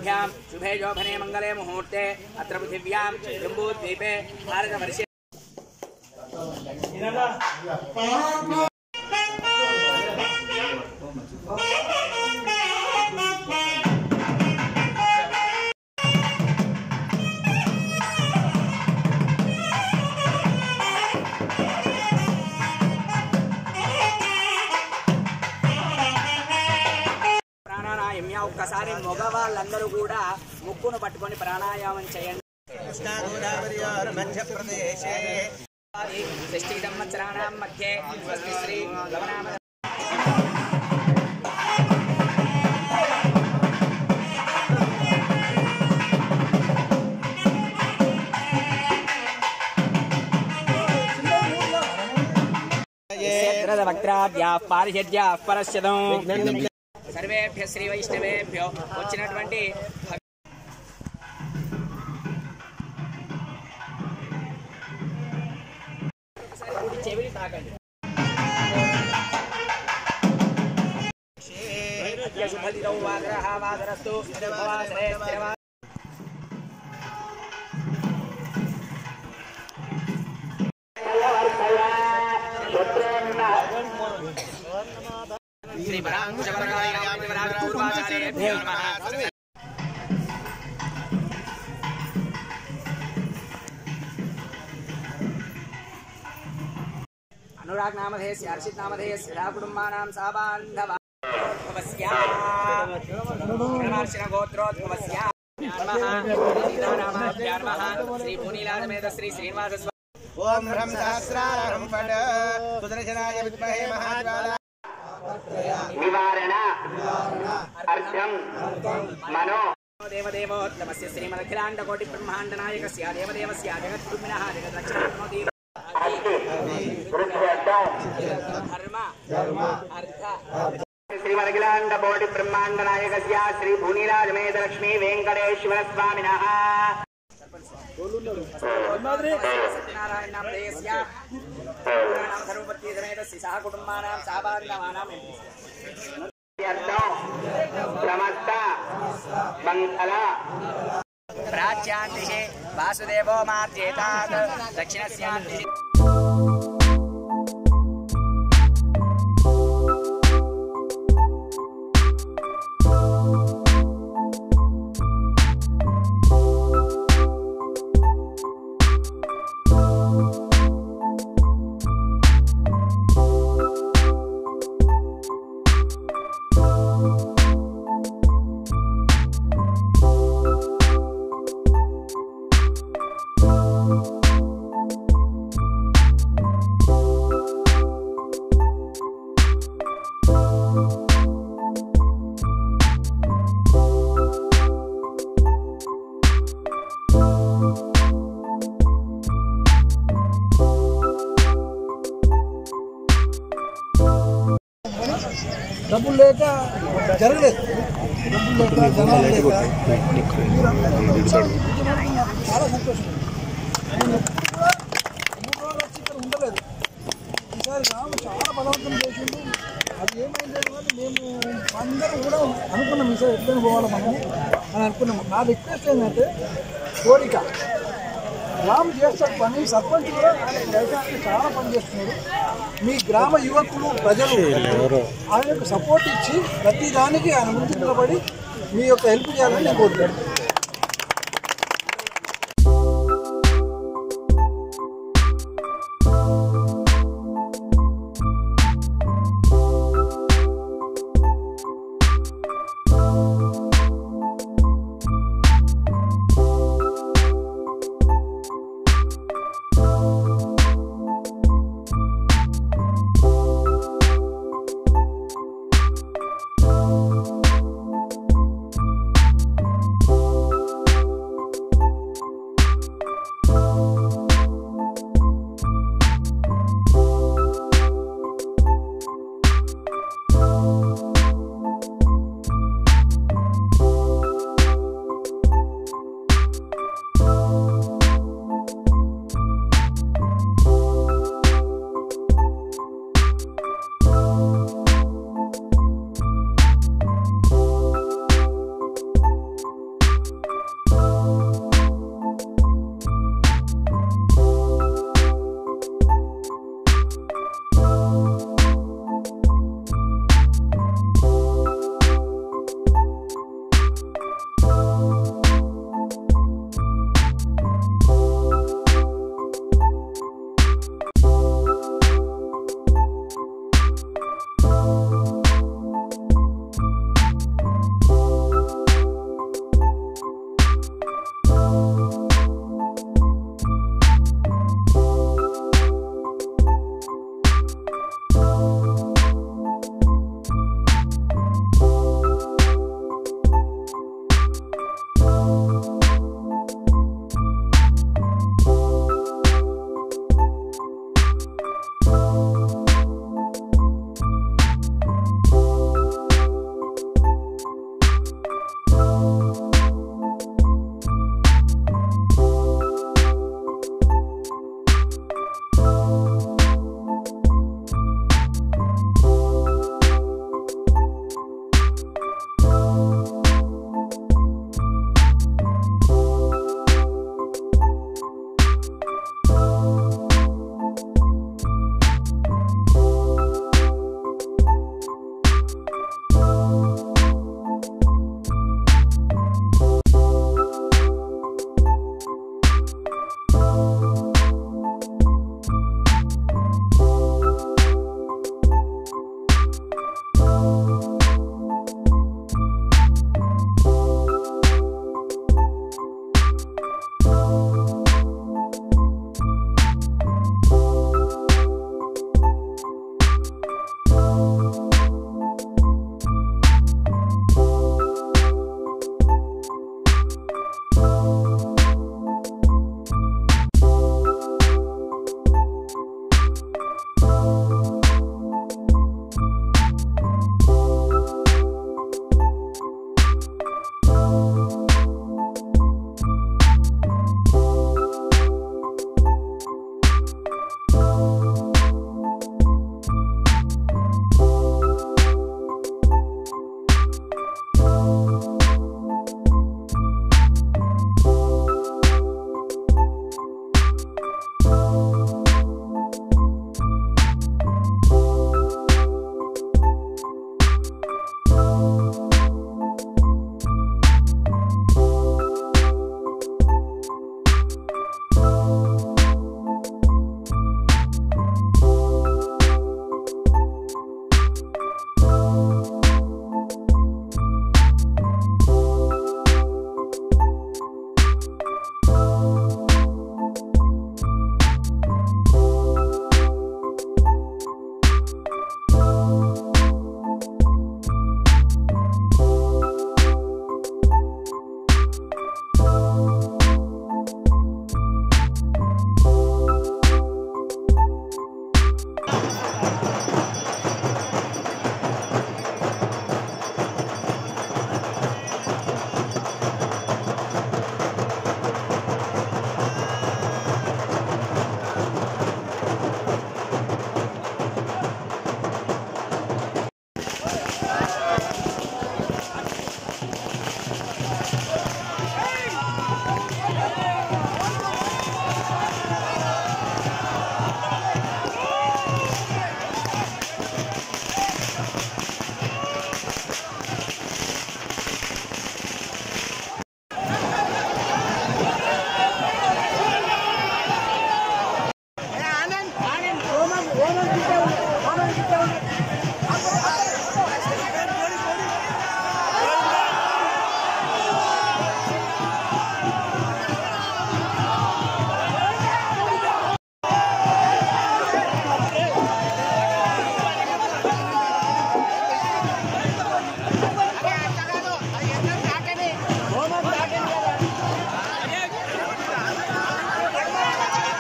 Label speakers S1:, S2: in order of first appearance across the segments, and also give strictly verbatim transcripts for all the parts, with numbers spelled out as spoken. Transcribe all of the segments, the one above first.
S1: शुभाभ्यां शुभे शोभने मंगले मुहूर्ते अत्र पृथिव्यां जम्बूद्वीपे भारतवर्षे ఒక్కసారి మగవాళ్ళందరూ కూడా ముక్కును పట్టుకొని ప్రాణాయామం చేయండి. కృష్ణా గోదావరి మధ్యప్రదేశే షష్ఠీ సంవత్సరాణం మధ్యే స్వస్తి శ్రీ లవనామ వక్త్రాద్యాః పారిషద్యాః పరస్యదం सर्वेभ्य श्री वैष्णवेभ्यो వచ్చినటువంటి చెవిలి తాకండి. శుభదినౌ వాదరః వాదరస్తు భవాసరే స్థిరవా श्री पूर्वाचार्येभ्यो नमः. अनुराग नामधेयस्य हर्षित नामधेयस्य सदा कुटुम्बानां साबान्धवा भवस्या ब्रह्मर्षिण गोत्रोद्भवस्या नमः. सीतारामाभ्यां नमः. श्री भूनीलासमेत श्री श्रीनिवास ओम ब्रह्म सहस्रारं पठ सुदर्शनाय विद्महे महाज्वाला निवारण अर्थम मनो देवदेवोत्तमस्य श्रीमदखिलाण्ड कोटि ब्रह्माण्ड नायकस्य देवदेवस्य जगद्गुरुमिनः जगद्रक्षणात्मदेव धर्म अर्थ श्रीमदखिलाण्ड कोटि ब्रह्माण्ड नायकस्य श्री भूनीराजमेध लक्ष्मी वेंकटेश्वर स्वामिनः सत्यनारायण नामधेयस्य धर्मपत्नी समेत सह कुटुम्बानां साबान्धवानां समस्त मंगल प्राच्यां दिशि वासुदेवो मार्जेतात् दक्षिणस्यां दिशि
S2: డబ్బులు లేక జరగలేదు. డబ్బులు లేక జనాలు లేక చాలా సంతోషం. మూడు రోజులు వచ్చి ఇక్కడ ఉండలేదు. ఈసారి రాము చాలా బలవంతం చేసిండు. అది ఏమైంది అంటే మేము అందరం కూడా అనుకున్నాం ఈసారి ఎట్లయినా పోవాలి మనము అని అనుకున్నాము. నా రిక్వెస్ట్ ఏంటంటే కోరిక రాము చేస్తాడు పని. సర్పంచ్ కూడా వ్యవసాయానికి చాలా పని చేస్తున్నారు. మీ గ్రామ యువకులు ప్రజలు ఆయనకు సపోర్ట్ ఇచ్చి ప్రతి దానికి ఆయన ముందు నిలబడి మీ యొక్క హెల్ప్ చేయాలని నేను కోరుతాను.
S3: you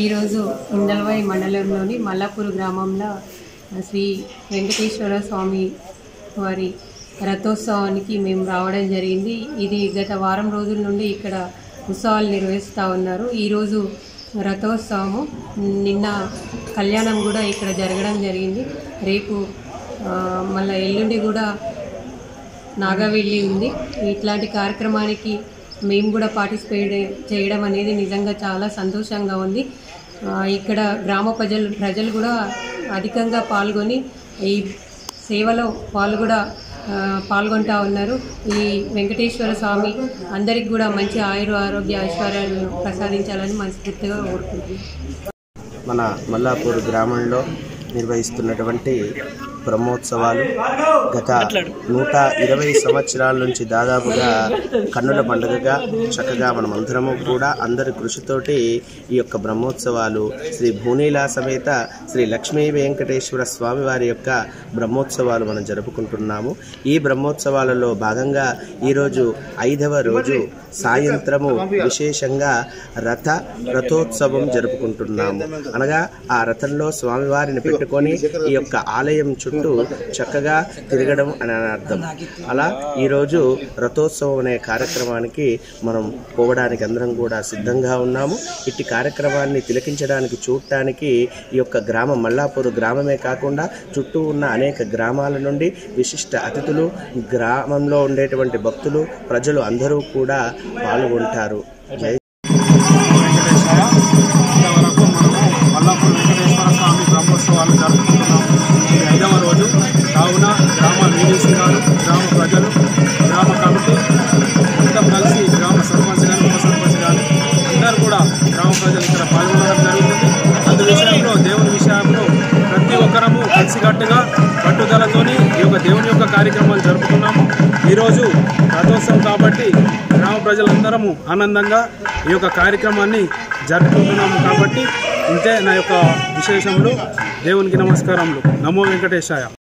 S3: ఈరోజు ఇందల్వై మండలంలోని మల్లాపూర్ గ్రామంలో శ్రీ వెంకటేశ్వర స్వామి వారి రథోత్సవానికి మేము రావడం జరిగింది. ఇది గత వారం రోజుల నుండి ఇక్కడ ఉత్సవాలు నిర్వహిస్తూ ఉన్నారు. ఈరోజు రథోత్సవము, నిన్న కళ్యాణం కూడా ఇక్కడ జరగడం జరిగింది. రేపు మళ్ళీ ఎల్లుండి కూడా నాగవెల్లి ఉంది. ఇట్లాంటి కార్యక్రమానికి మేము కూడా పార్టిసిపేట్ చేయడం అనేది నిజంగా చాలా సంతోషంగా ఉంది. ఇక్కడ గ్రామ ప్రజలు ప్రజలు కూడా అధికంగా పాల్గొని ఈ సేవలో వాళ్ళు కూడా పాల్గొంటూ ఉన్నారు. ఈ వెంకటేశ్వర స్వామి అందరికి కూడా మంచి ఆయుర ఆరోగ్య ఐశ్వర్యాలను ప్రసాదించాలని మనస్ఫూర్తిగా కోరుకుంటున్నాం.
S4: మన మల్లాపూర్ గ్రామంలో నిర్వహిస్తున్నటువంటి బ్రహ్మోత్సవాలు గత నూట ఇరవై సంవత్సరాల నుంచి దాదాపుగా కన్నుల పండుగగా చక్కగా మనమందరము కూడా అందరి కృషితోటి ఈ యొక్క బ్రహ్మోత్సవాలు శ్రీ భూనీలా సమేత శ్రీ లక్ష్మీ వెంకటేశ్వర స్వామి వారి యొక్క బ్రహ్మోత్సవాలు మనం జరుపుకుంటున్నాము. ఈ బ్రహ్మోత్సవాలలో భాగంగా ఈరోజు ఐదవ రోజు సాయంత్రము విశేషంగా రథ రథోత్సవం జరుపుకుంటున్నాము. అనగా ఆ రథంలో స్వామివారిని పెట్టుకొని ఈ యొక్క ఆలయం చుట్టూ చక్కగా తిరగడం అని అర్థం. అలా ఈరోజు రథోత్సవం అనే కార్యక్రమానికి మనం పోవడానికి అందరం కూడా సిద్ధంగా ఉన్నాము. ఇట్టి కార్యక్రమాన్ని తిలకించడానికి చూడటానికి ఈ యొక్క గ్రామం మల్లాపూర్ గ్రామమే కాకుండా చుట్టూ ఉన్న అనేక గ్రామాల నుండి విశిష్ట అతిథులు, గ్రామంలో ఉండేటువంటి భక్తులు, ప్రజలు అందరూ కూడా పాల్గొంటారు. జై
S5: ఇంతవరకు మనము మల్లాపూర్ వెంకటేశ్వర స్వామి బ్రహ్మోత్సవాలు జరుపుకుంటున్నాము. ఇది ఐదవ రోజు. కావున గ్రామ వీడీసీ గారు, గ్రామ ప్రజలు, గ్రామ కమిటీ మొత్తం కలిసి గ్రామ సర్పంచ్ గారు, ఉప సర్పంచ్ గారు అందరూ కూడా గ్రామ ప్రజలు ఇక్కడ పాల్గొనడం జరుగుతుంది. అందు విషయంలో దేవుని విషయంలో ప్రతి ఒక్కరము కలిసికట్టుగా పట్టుదలతోని ఈ యొక్క దేవుని యొక్క కార్యక్రమాలు జరుపుతున్నాము. ఈరోజు రథోత్సవం కాబట్టి గ్రామ ప్రజలందరము ఆనందంగా ఈ యొక్క కార్యక్రమాన్ని జరుపుకుంటున్నాము. కాబట్టి ఇంతే నా యొక్క విశేషములు. దేవునికి నమస్కారములు. నమో వెంకటేశాయ.